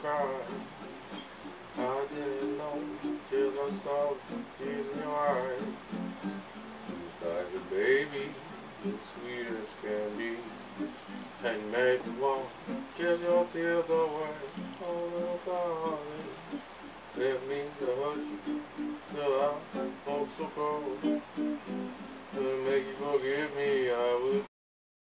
cry. I didn't know till I saw the tears in your eyes. It's like a baby, as sweet as can be. And you make me want to kiss your tears away. Oh, little darling, let me touch you till I spoke so cold. To make you forgive me, I would.